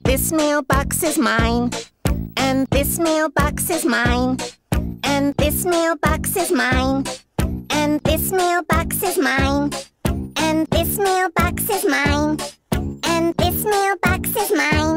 This mailbox is mine. And this mailbox is mine. And this mailbox is mine. And this mailbox is mine. And this mailbox is mine. And this mailbox is mine.